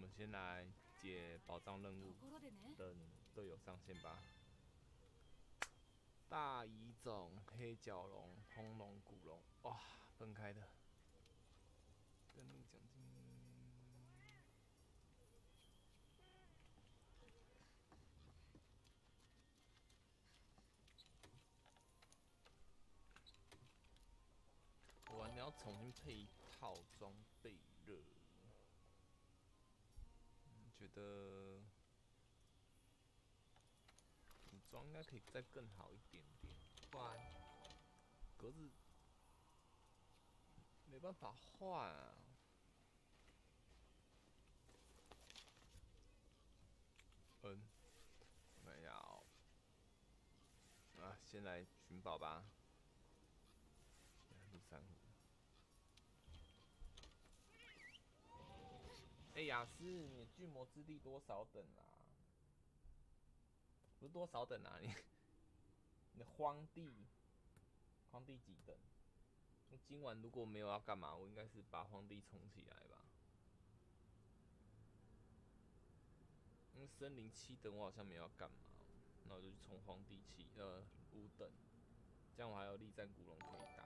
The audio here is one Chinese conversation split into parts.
们先来解宝藏任务，等队友上线吧。大乙种、黑角龙、轰龙、古龙，哇，分开的。任务奖金。我玩要重新配一套装备了，觉得武装应该可以再更好一点点，不然格子没办法换啊。没有啊，先来寻宝吧。录珊瑚。雅思，你的巨魔之力多少等啊？不是多少等啊，你的荒地几等？今晚如果没有要干嘛，我应该是把荒地冲起来吧。因为森林7等我好像没有要干嘛，那我就去冲荒地5等，这样我还有力战古龙可以打。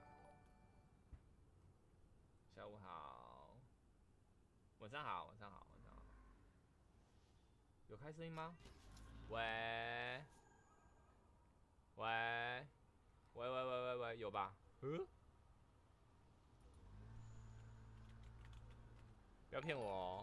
下午好，晚上好，晚上好，晚上好。有开声音吗？喂，喂，喂，有吧？不要骗我哦。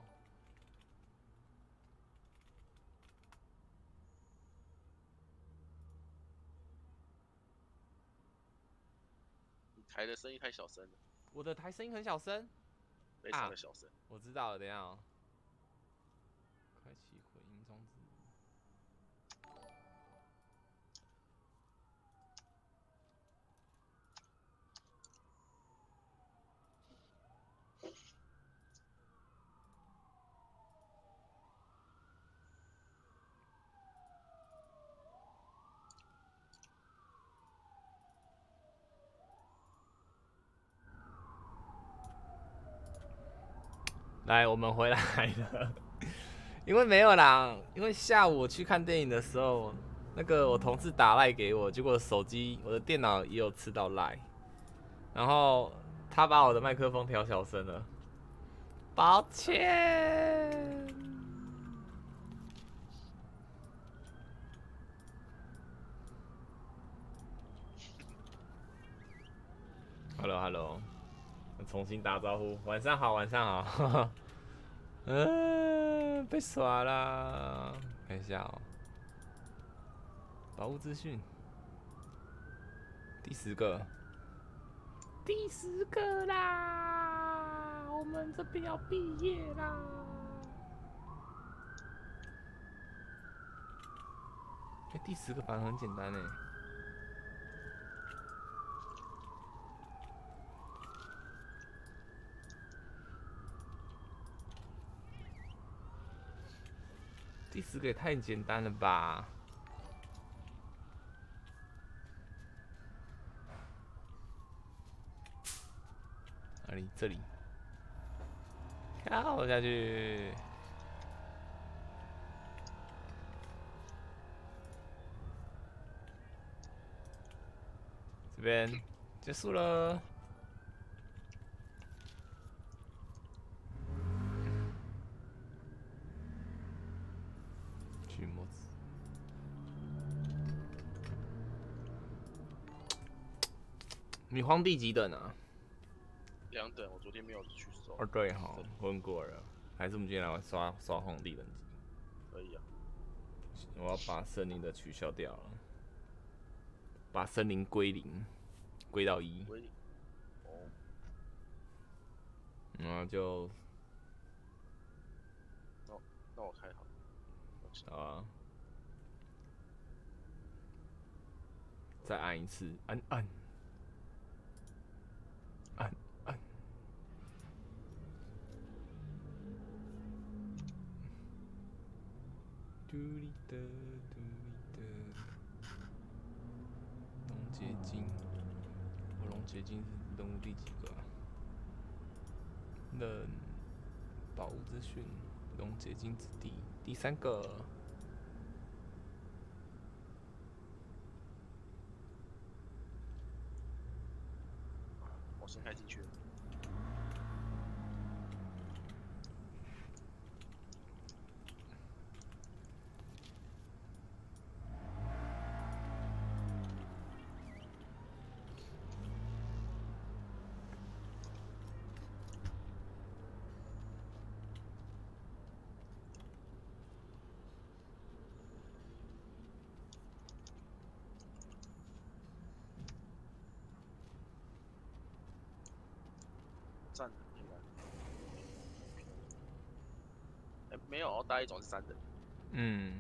你台的声音太小声了。 我的台声音很小声， 非常的小声。 我知道了，等一下哦。开启回音装置。来，我们回来了。因为没有啦，因为下午我去看电影的时候，那个我同事打赖给我，结果手机我的电脑也有吃到赖，然后他把我的麦克风调小声了，抱歉。Hello， 重新打招呼，晚上好，晚上好。被耍啦，看一下哦。宝物资讯，第10个，第10个啦！我们这边要毕业啦。第10个反而很简单哎。第10个也太简单了吧？哪里？这里。跳下去。这边结束了。巨魔子。你荒地几等啊 ？2等，我昨天没有去收。 哦，对哈，问过了。还是我们今天来刷荒地等级？ 可以啊。 我要把森林的取消掉了，把森林归零，归到1。 归零。哦。 然后就。 那我开好。 好啊。再按一次，按。嘟哩的，龙结晶，我龙结晶是任务第几个啊？宝物资讯。 移动接近之地，第3个。 我先开进去了。站人应该，没有，大一种是3人， 嗯，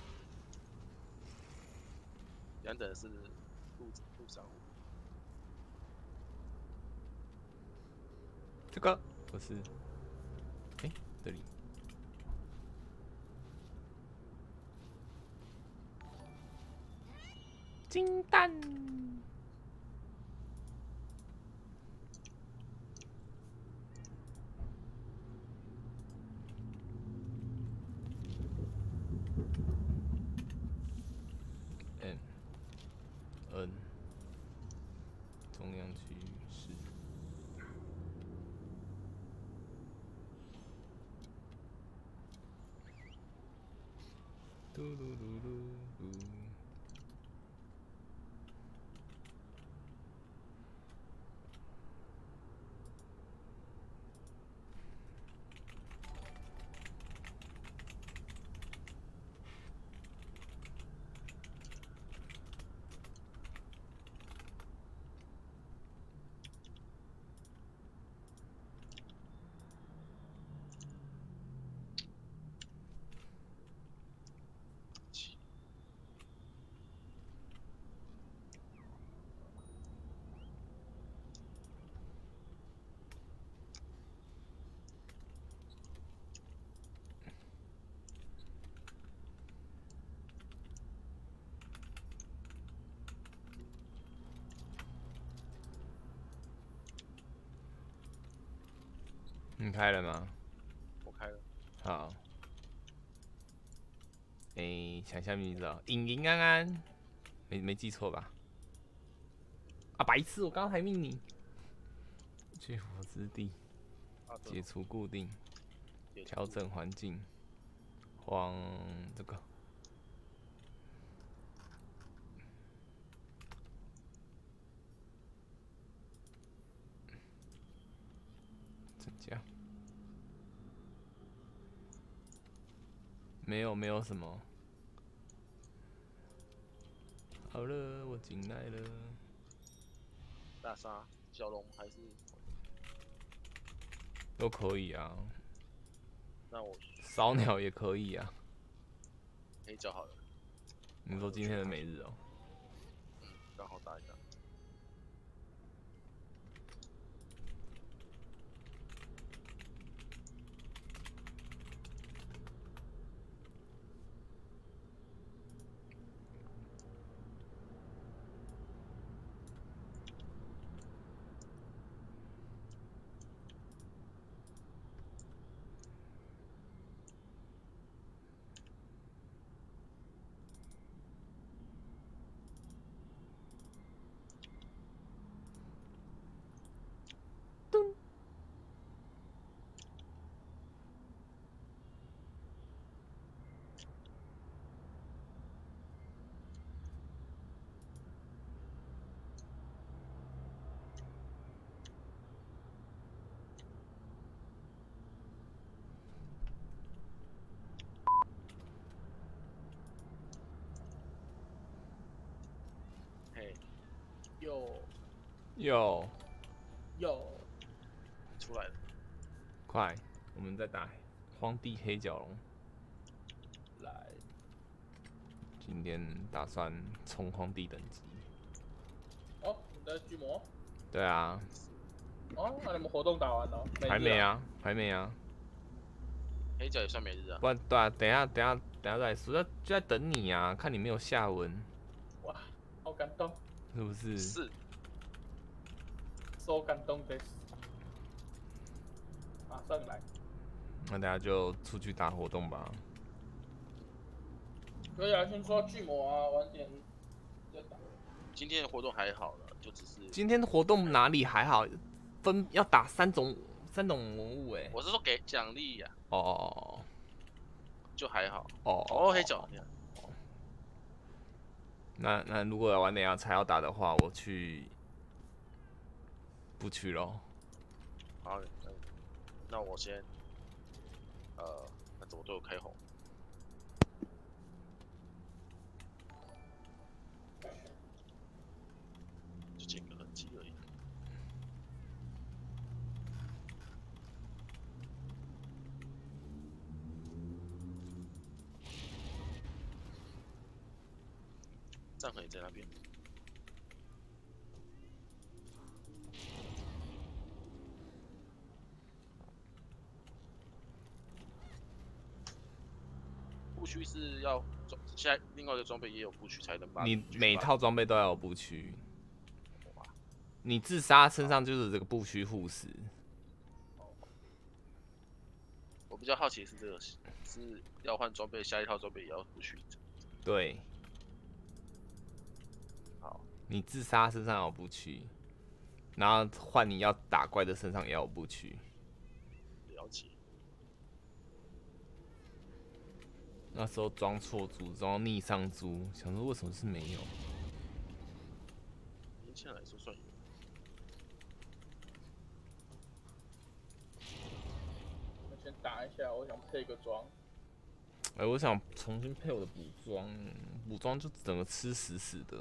2等是路商户。 这个不是，这里。金蛋。N，中央区域是。嘟噜噜噜噜。你开了吗？ 我开了。 好。想一下名字哦，尹安安，没记错吧？啊，白痴，我刚刚还命你。去火之地，解除固定，调整环境，黄这个。增加。没有什么。好了，我进来了。 大沙、小龙还是？ 都可以啊。 那我烧鸟也可以啊。 黑角好了。 你说今天的每日哦？ 刚好打一打。嘿， 有出来了。 快，我们再打荒地黑角龙。 来， 今天打算冲荒地等级。 哦，你的巨魔？ 对啊。 哦，那你们活动打完了？ 还没啊，还没啊。 黑角也算每日啊？ 不然对啊，等一下再说，就在等你啊，看你没有下文。 哇，好感动。 是不是？ 是。 so 感动的。马上来。 那等下就出去打活动吧。 可以啊，先刷巨魔啊，晚点再打。 今天的活动还好了，就只是今天的活动哪里还好？要打三种文物哎。 我是说给奖励呀， 哦就还好。 哦哦，黑角，你看， 那如果晚点要才要打的话，我去不去咯。 好，那我先，那怎么对我开红？就捡个痕迹而已。战痕也在那边。布区是要现在另外一个装备也有布区才能把你每套装备都要有步区，你自杀身上就是这个步区护石。 我比较好奇的是这个是要换装备，下一套装备也要布区。 对， 好， 你自杀身上有步区，然后换你要打怪的身上也有步区。 了解。 那时候装错猪，装逆上猪，想说为什么是没有？ 目前来说算有。 我先打一下，我想配个装。 我想重新配我的补装，补装就整个吃死死的。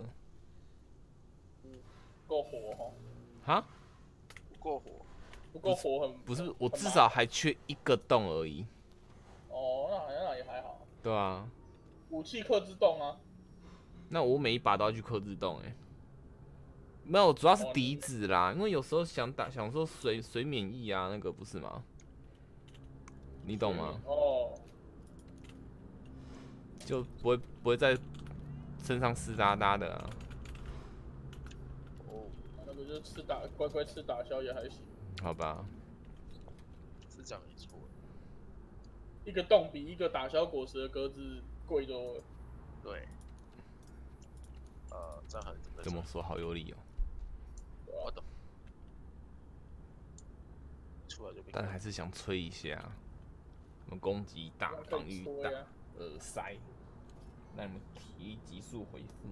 够火哈。 哈？ 不够火。 不够火很。 不是，我至少还缺一个洞而已。 哦，那好像也还好。 对啊。 武器克制洞啊。 那我每一把都要去克制洞没有，主要是笛子啦，因为有时候想说随免疫啊，那个不是吗？你懂吗？ 哦。 就不会在身上湿哒哒的啊。 哦，那个就乖乖吃打消也还行。 好吧。 是这样没错。 一个洞比一个打消果实的格子贵多了。 对。这样很怎么说好有理哦。 我懂。出来就。 但还是想吹一下，我们攻击大，防御大，耳塞，让你们体力急速恢复。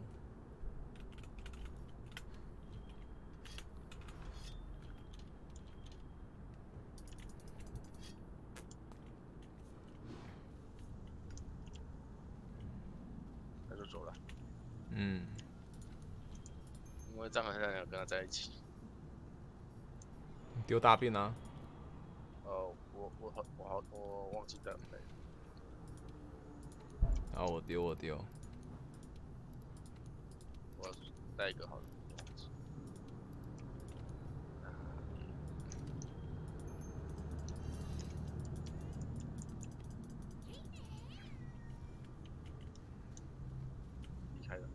那就走了。 嗯。 因为张恒现在跟他在一起。 丢大便啊！ 我忘记带了。 然后我丢。 我要带一个好的。离开了。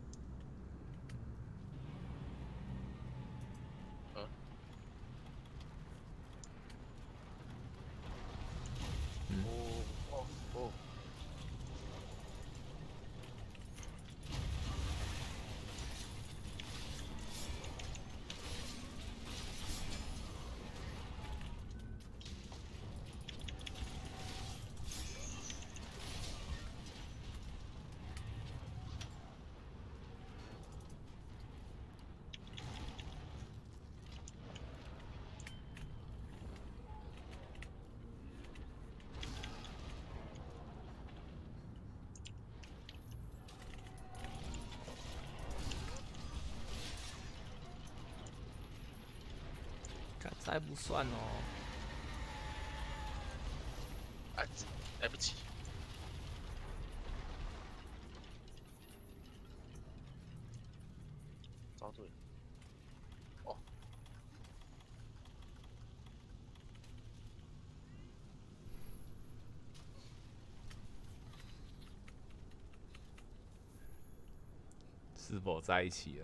哦。 还不算哦。 来不及。招对。哦。 是否在一起了？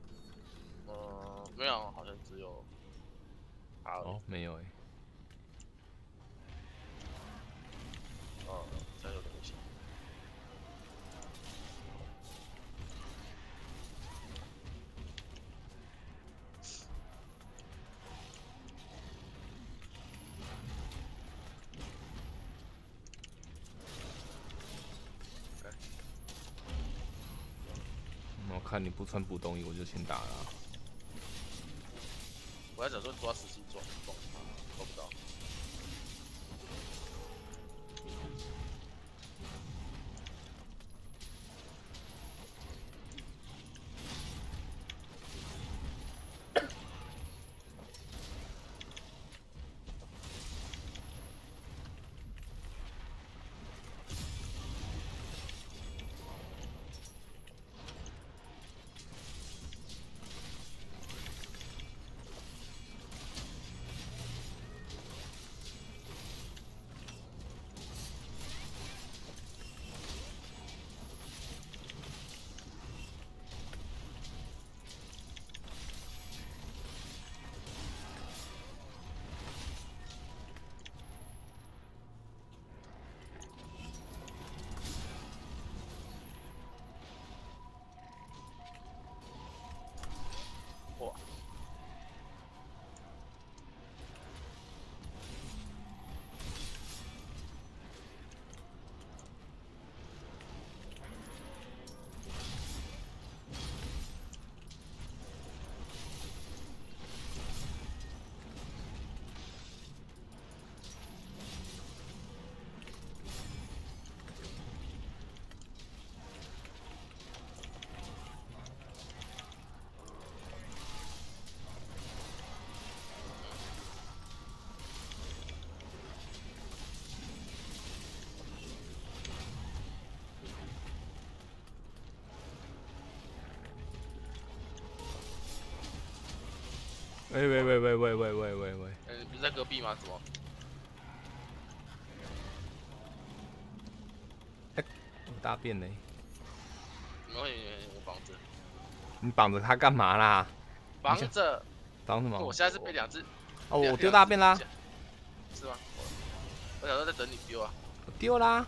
没有，好像只有。 哦，没有看你不穿补冬衣，我就先打了啊。 我在想说抓17抓抓不到。哇！ 喂！ 你不是在隔壁吗？怎么？ 我大便呢？ 没有，我绑着， 你绑着它干嘛啦？ 绑着。 绑什么？ 我现在是被2只。 哦，我丢大便啦。 是吗？我想说在等你丢啊。 我丢啦。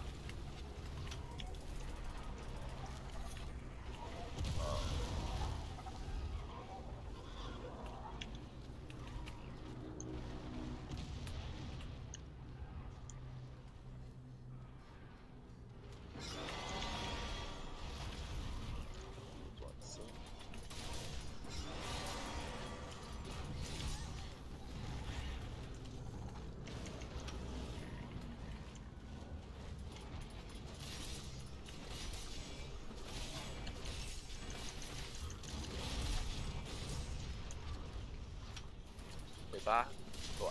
尾巴，对。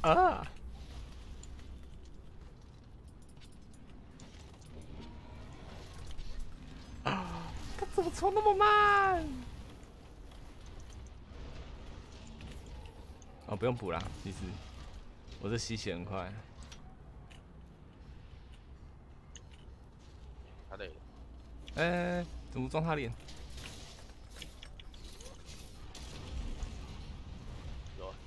啊！他怎么冲那么慢？哦，不用补啦，其实我这吸血很快。 他累了。 怎么撞他脸？ 有啊。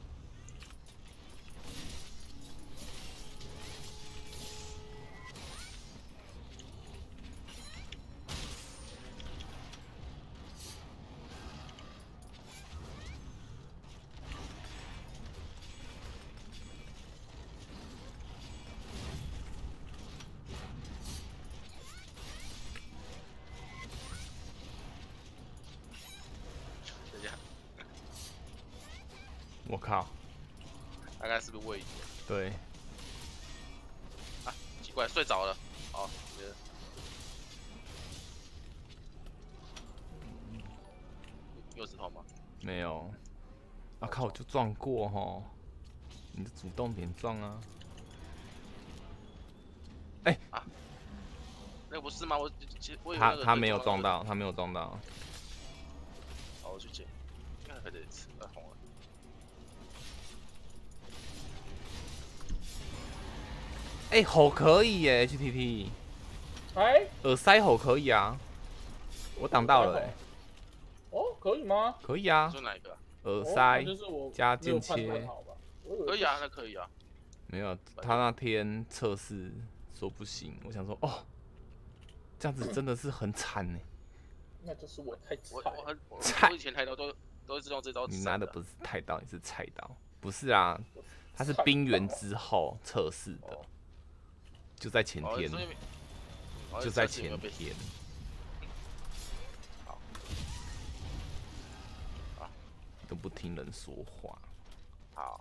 等一下， 我靠！ 大概是不是位移？ 对， 啊，奇怪，睡着了。好，你有石头吗？ 没有。啊靠！我就撞过吼，你的主动点撞啊！ 那个不是吗？我以为他没有撞到，他没有撞到。 好，我去捡。看还得吃，红了。 吼可以耶，HTT。耳塞吼可以啊，我挡到了哦，可以吗？ 可以啊。 说哪一个？ 耳塞就是我加间切。 可以啊，那可以啊。 没有，他那天测试说不行，我想说哦，这样子真的是很惨呢。 那就是我太我以前太刀都是用这招。 你拿的不是太刀，你是菜刀。不是啊，它是冰原之后测试的，就在前天，就在前天。 好， 都不听人说话。 好，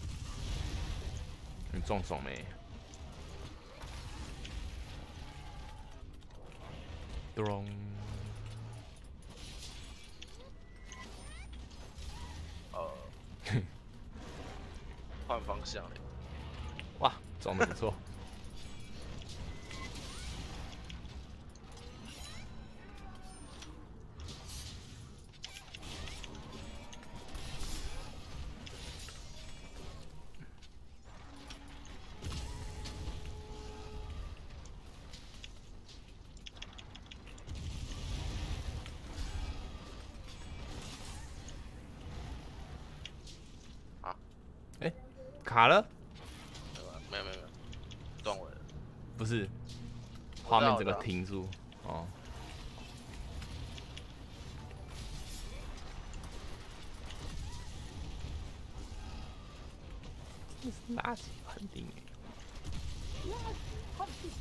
你撞爽没？咚！ 换方向了。 哇，撞得不错。卡了？ 没有，断尾了。 不是，画面整个停住。哦。这是垃圾判定哎。垃圾判定。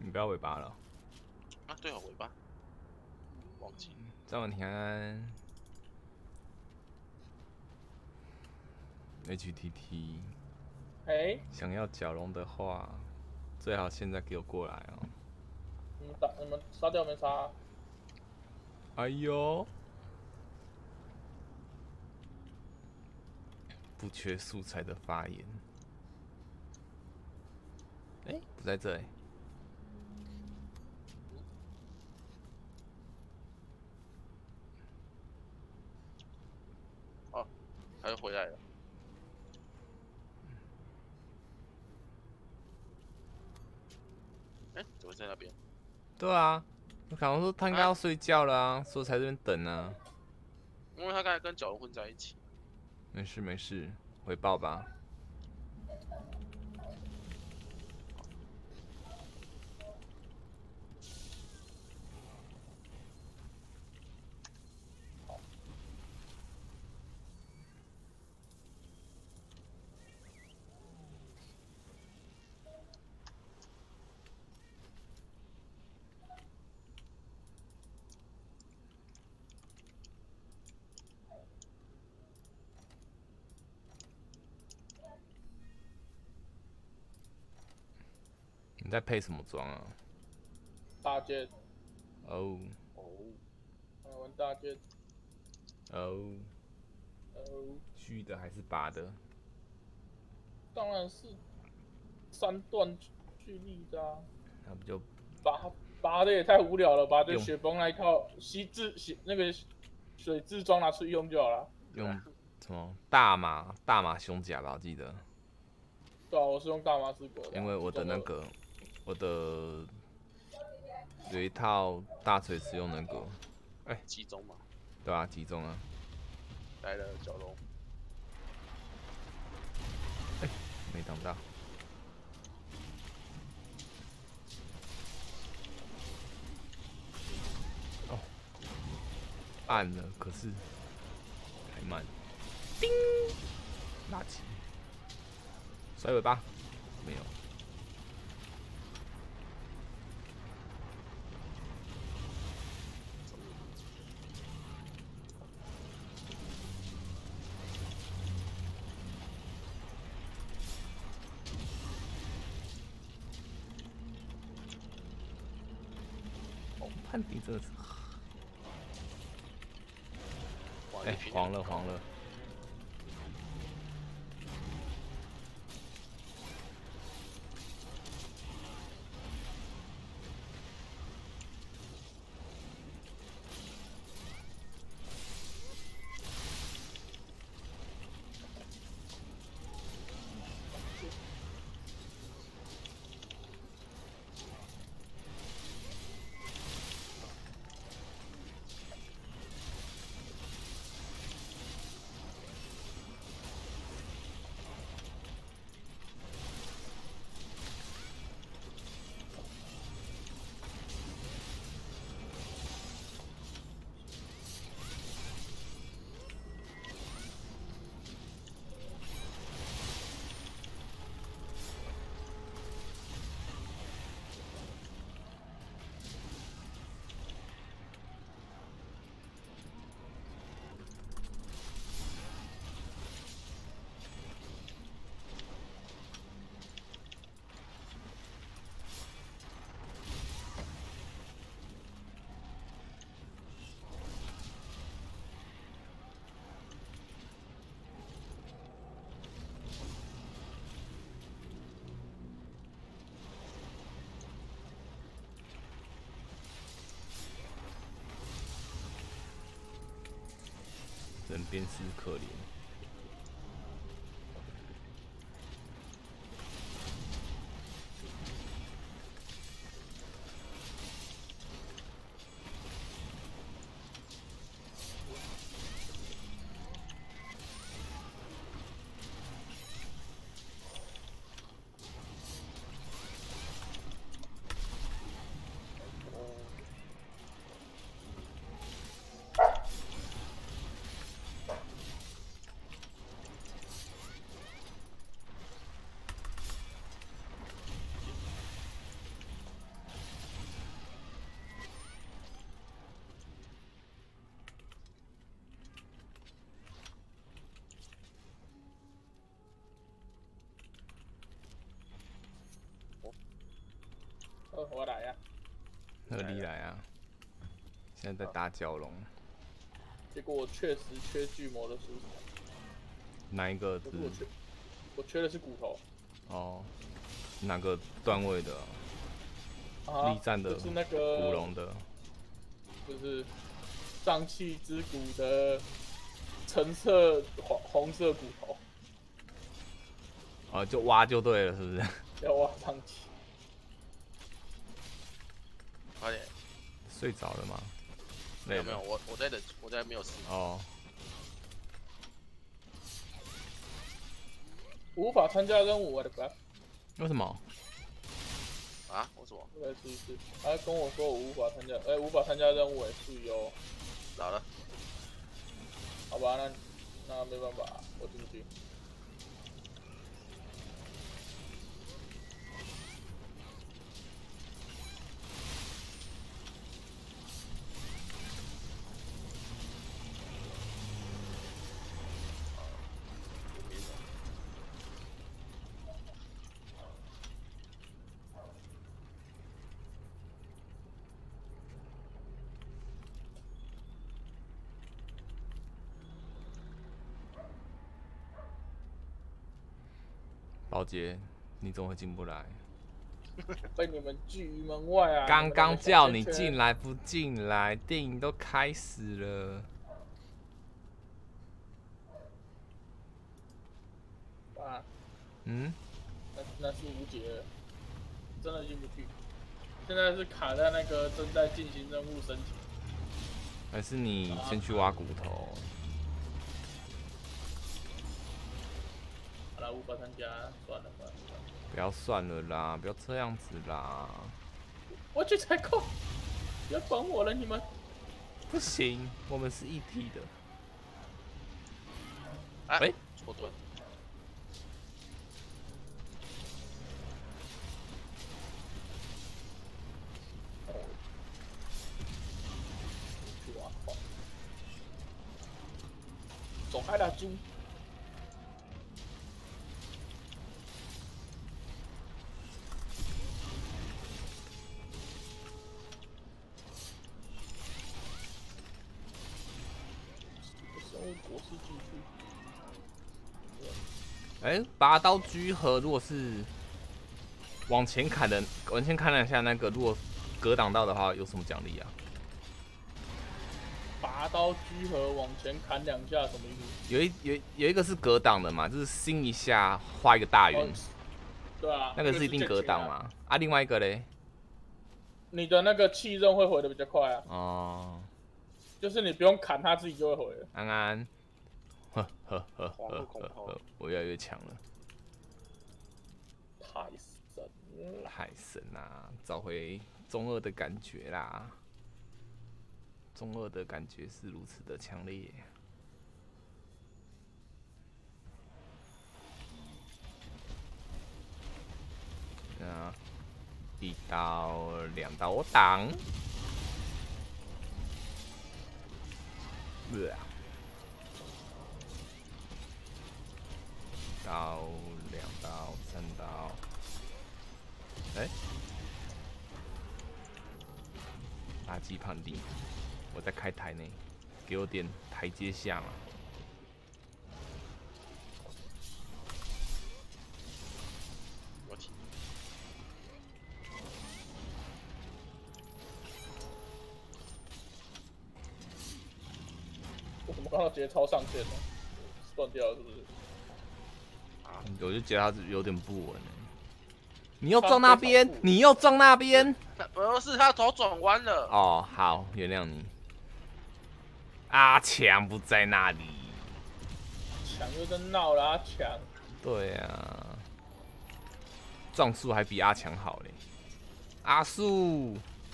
你不要尾巴了。 啊，对哦，尾巴，忘记。 张文平安 ，HTT， 哎， 想要角龙的话，最好现在给我过来哦。 你们杀掉没杀啊？ 哎呦，不缺素材的发言。哎，不在这里。 哦，他又回来了。哎，怎么在那边？ 对啊，我可能说他应该要睡觉了啊，所以才在这边等啊。 因为他刚才跟角龙混在一起。 没事没事，回报吧。你在配什么装啊？ 大剑。 哦哦， 玩大剑。 哦， 哦， 虚的还是拔的？ 当然是三段巨力的啊。 那不就拔的也太无聊了吧？就用雪崩那一套那个水质装拿出去用就好了。 用什么大马胸甲吧？我记得。 对啊，我是用大马士革的啊。 因为我的那个，我的有一套大锤是用那个，哎， 集中嘛， 对啊，集中啊， 来了角龙。 没挡到。哦，按了，可是太慢。叮，拉起，甩尾巴，没有。判定真的是，哎，黄了黄了。人边是可怜。 我来呀、 合理来啊！现在在打蛟龙， 结果我确实缺巨魔的素材， 哪一个可字是？我缺的是骨头。 哦，哪个段位的？ 啊， 力战的就是那个古龙的。 就是瘴气之骨的橙色红色骨头， 哦，就挖就对了，是不是？ 要挖瘴气。 快点， 睡着了吗？ 没有没有，我在等，我在没有事。 哦， 无法参加任务，我的妈！ 为什么？ 啊？为什么？ 再试一次。他跟我说我无法参加，无法参加任务，注意哦。 老了， 好吧，那没办法，我进不去。 宝杰，你怎么会进不来？ 被你们拒于门外啊！ 刚刚叫你进来。 来不进来，电影都开始了。 啊， 嗯， 那是无解了，真的进不去。现在是卡在那个正在进行任务申请。 还是你先去挖骨头？ 好了，无法参加，算了。 不要算了啦，不要这样子啦。 我去采购，不要管我了，你们。 不行，我们是一体的。 哎，错盾。 去挖矿。走开了，猪。国师继续。 哎，拔刀居合，如果是往前砍的，往前砍两下那个，如果格挡到的话，有什么奖励啊？ 拔刀居合往前砍两下，什么意思？ 有一个是格挡的嘛，就是心一下画一个大圆， 对啊， 那个是一定格挡嘛。啊，另外一个嘞？ 你的那个气刃会回的比较快啊。 哦， 就是你不用砍，它自己就会回了。 安安，我越来越强了。 太神了！ 太神啦，找回中二的感觉啦。中二的感觉是如此的强烈。啊，一刀两刀我挡。刀两刀三刀。哎，垃圾判定，我在开台呢，给我点台阶下嘛。 我天， 我怎么刚刚直接超上线了？断掉了是不是？ 我就觉得他有点不稳。你又撞那边，你又撞那边。 不是他头转弯了。 哦，好，原谅你。阿强不在那里。 强又在闹了，阿强。 对啊，撞数还比阿强好嘞。阿树，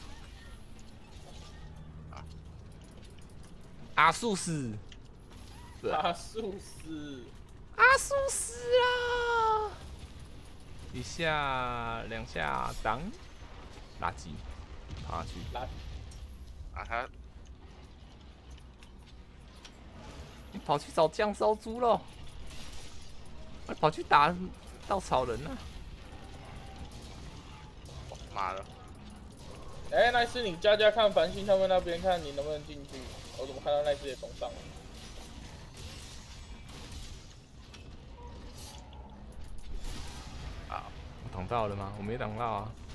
阿树死， 阿树死， 阿树死啦！一下两下挡，垃圾，跑下去。 他你跑去找酱烧猪了，我跑去打稻草人啊！ 妈的， 哎，奈斯，你加看繁星他们那边，看你能不能进去。我怎么看到奈斯也冲上了？ 啊， 我挡到了吗？我没挡到啊。